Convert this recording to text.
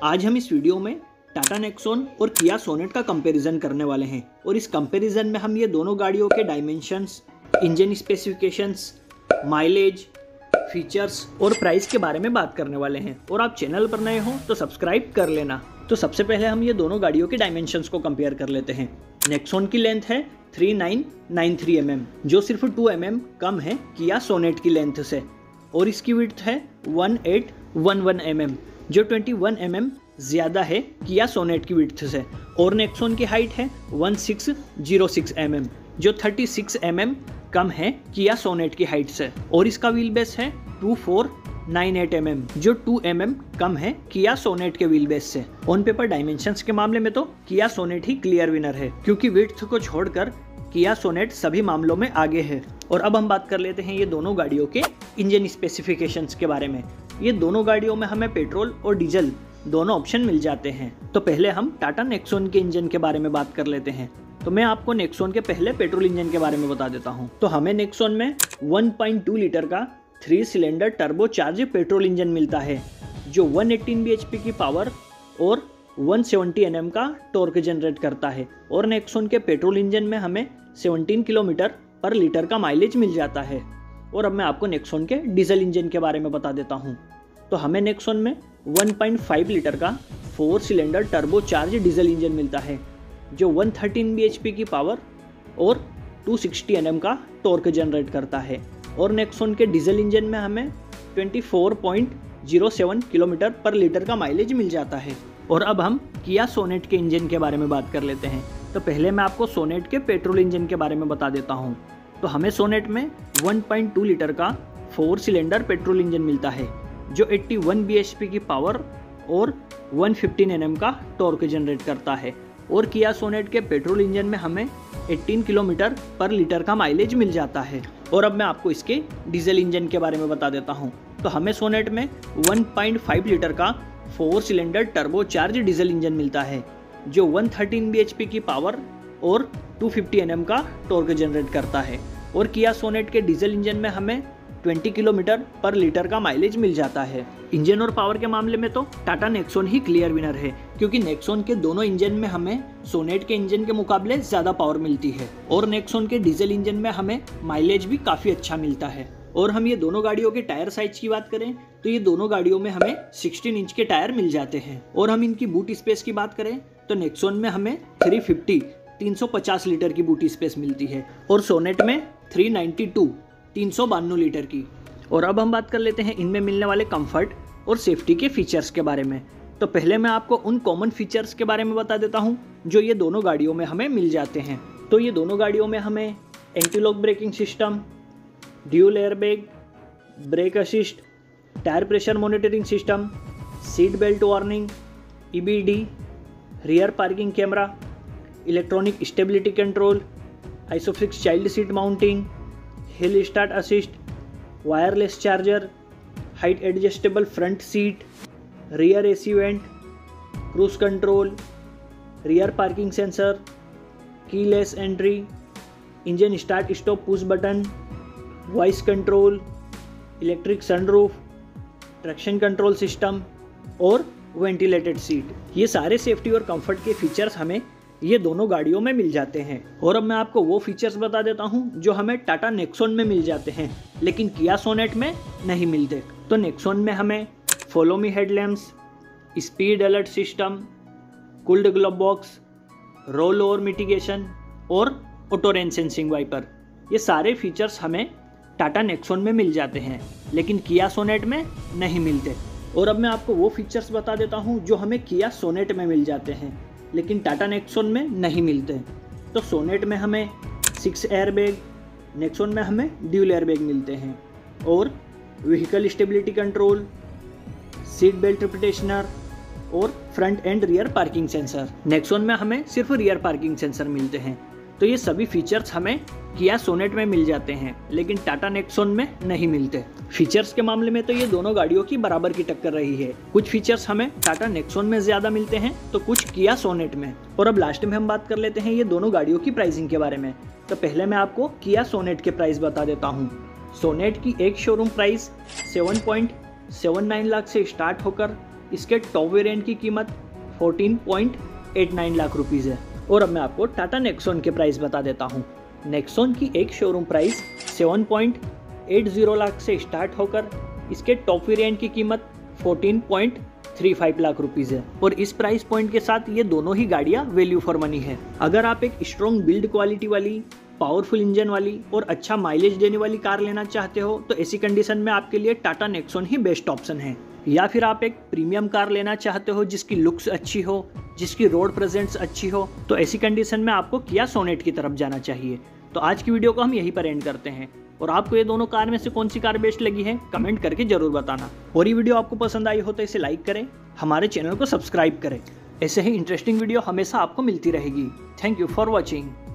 आज हम इस वीडियो में टाटा नेक्सॉन और किया सोनेट का कंपैरिजन करने वाले हैं और इस कंपैरिजन में हम ये दोनों गाड़ियों के dimensions, engine specifications, mileage, features और प्राइस के बारे में बात करने वाले हैं। और आप चैनल पर नए हो तो सब्सक्राइब कर लेना। तो सबसे पहले हम ये दोनों गाड़ियों के डायमेंशंस को कंपेयर कर लेते हैं। नेक्सॉन की लेंथ है 3993 mm, जो सिर्फ 2 mm कम है किया सोनेट की लेंथ से, और इसकी विड्थ है 1811 mm, जो 21 mm ज़्यादा है किया सोनेट की विड्थ से। और नेक्सॉन की हाइट है 1606 mm, जो 36 mm कम है किया सोनेट की हाइट से। और इसका व्हील बेस है 2498 mm, जो 2 mm कम है किया सोनेट के व्हील बेस से। ऑन पेपर डायमेंशंस के मामले में तो किया सोनेट ही क्लियर विनर है, क्योंकि विड्थ को छोड़कर किया सोनेट सभी मामलों में आगे है। और अब हम बात कर लेते हैं ये दोनों गाड़ियों के इंजन स्पेसिफिकेशंस के बारे में। ये दोनों गाड़ियों में हमें पेट्रोल और डीजल दोनों ऑप्शन मिल जाते हैं। तो पहले हम टाटा नेक्सॉन के इंजन के बारे में बात कर लेते हैं। तो मैं आपको नेक्सॉन के पहले पेट्रोल इंजन के बारे में बता देता हूं। तो हमें नेक्सॉन में 1.2 लीटर का 3 cylinder turbo charge petrol engine मिलता है, जो 118 bhp की पावर और 170 Nm का टॉर्क जनरेट करता है। और नेक्सॉन के पेट्रोल इंजन में हमें 17 किलोमीटर पर लीटर का माइलेज मिल जाता है। और अब मैं आपको नेक्सॉन के डीजल इंजन के बारे में बता देता हूँ। तो हमें नेक्सॉन में 1.5 लीटर का 4 cylinder turbo charge diesel engine मिलता है, जो 113 bhp की पावर और 260 Nm का टॉर्क जनरेट करता है। और नेक्सॉन के डीजल इंजन में हमें 24.07 किलोमीटर पर लीटर का माइलेज मिल जाता है। और अब हम किया सोनेट के इंजन के बारे में बात कर लेते हैं। तो पहले मैं आपको सोनेट के पेट्रोल इंजन के बारे में बता देता हूँ। तो हमें सोनेट में 1.2 लीटर का 4 सिलेंडर पेट्रोल इंजन मिलता है, जो 81 bhp की पावर और 115 Nm का टॉर्क जनरेट करता है। और किया सोनेट के पेट्रोल इंजन में हमें 18 किलोमीटर पर लीटर का माइलेज मिल जाता है। और अब मैं आपको इसके डीजल इंजन के बारे में बता देता हूँ। तो हमें सोनेट में 1.5 लीटर का 4 cylinder turbo charge diesel engine मिलता है, जो 113 bhp की पावर और 250 Nm का टॉर्क जनरेट करता है। और किया सोनेट के डीजल इंजन में हमें 20 किलोमीटर पर लीटर का माइलेज मिल जाता है। इंजन और पावर के मामले में तो टाटा नेक्सॉन ही क्लियर विनर है, क्योंकि नेक्सॉन के दोनों इंजन में हमें सोनेट के इंजन के मुकाबले ज़्यादा पावर मिलती है। और नेक्सॉन के डीजल इंजन में हमें माइलेज भी काफ़ी अच्छा मिलता है। और हम ये दोनों गाड़ियों के टायर साइज की बात करें तो ये दोनों गाड़ियों में हमें 16 इंच के टायर मिल जाते हैं। और हम इनकी बूट स्पेस की बात करें तो नेक्सॉन में हमें 350 लीटर की बूट स्पेस मिलती है, और सोनेट में 392 लीटर की। और अब हम बात कर लेते हैं इनमें मिलने वाले कंफर्ट और सेफ्टी के फीचर्स के बारे में। तो पहले मैं आपको उन कॉमन फीचर्स के बारे में बता देता हूं जो ये दोनों गाड़ियों में हमें मिल जाते हैं। तो ये दोनों गाड़ियों में हमें anti lock braking system, dual airbag, brake assist, tyre pressure monitoring system, seat belt warning, EBD, rear parking camera, electronic stability control, isofix child seat mounting, hill start assist, wireless charger, height adjustable front seat, rear AC vent, cruise control, rear parking sensor, keyless entry, engine start stop push button, voice control, electric sunroof, traction control system और ventilated seat. ये सारे safety और comfort के features हमें ये दोनों गाड़ियों में मिल जाते हैं। और अब मैं आपको वो फीचर्स बता देता हूँ जो हमें टाटा नेक्सॉन में मिल जाते हैं, लेकिन किया सोनेट में नहीं मिलते। तो नेक्सॉन में हमें follow me headlamps, speed alert system, cooled glove box, roll over mitigation और ऑटो रेन सेंसिंग वाइपर, ये सारे फीचर्स हमें टाटा नेक्सॉन में मिल जाते हैं, लेकिन किया सोनेट में नहीं मिलते। और अब मैं आपको वो फीचर्स बता देता हूँ जो हमें किया सोनेट में मिल जाते हैं, लेकिन टाटा नेक्सॉन में नहीं मिलते। तो सोनेट में हमें 6 एयरबैग, नेक्सॉन में हमें ड्यूल एयरबैग मिलते हैं, और vehicle stability control, seat belt pretensioner और front and rear parking sensor. Nexon में हमें सिर्फ रियर पार्किंग सेंसर मिलते हैं। तो ये सभी फीचर्स हमें किया सोनेट में मिल जाते हैं, लेकिन टाटा नेक्सॉन में नहीं मिलते। फीचर्स के मामले में तो ये दोनों गाड़ियों की बराबर की टक्कर रही है। कुछ फीचर्स हमें टाटा नेक्सॉन में ज्यादा मिलते हैं तो कुछ किया सोनेट में। और अब लास्ट में हम बात कर लेते हैं ये दोनों गाड़ियों की प्राइसिंग के बारे में। तो पहले मैं आपको किया सोनेट के प्राइस बता देता हूँ। सोनेट की एक शोरूम प्राइस 7.79 लाख से स्टार्ट होकर इसके टॉप वेरिएंट की कीमत 14.89 लाख रुपीज़ है। और अब मैं आपको टाटा नेक्सॉन के प्राइस बता देता हूँ। नेक्सॉन की एक शोरूम प्राइस 7.80 लाख से स्टार्ट होकर इसके टॉप वेरिएंट की कीमत 14.35 लाख रुपीज़ है। और इस प्राइस पॉइंट के साथ ये दोनों ही गाड़ियाँ वैल्यू फॉर मनी है। अगर आप एक स्ट्रॉन्ग बिल्ड क्वालिटी वाली, पावरफुल इंजन वाली और अच्छा माइलेज देने वाली कार लेना चाहते हो तो ऐसी कंडीशन में आपके लिए टाटा नेक्सॉन ही बेस्ट ऑप्शन है। या फिर आप एक प्रीमियम कार लेना चाहते हो जिसकी लुक्स अच्छी हो, जिसकी रोड प्रेजेंस अच्छी हो, तो ऐसी कंडीशन में आपको किया सोनेट की तरफ जाना चाहिए। तो आज की वीडियो को हम यहीं पर एंड करते हैं। और आपको ये दोनों कार में से कौन सी कार बेस्ट लगी है कमेंट करके जरूर बताना। और ये वीडियो आपको पसंद आई हो तो इसे लाइक करें, हमारे चैनल को सब्सक्राइब करें। ऐसे ही इंटरेस्टिंग वीडियो हमेशा आपको मिलती रहेगी। Thank you for watching.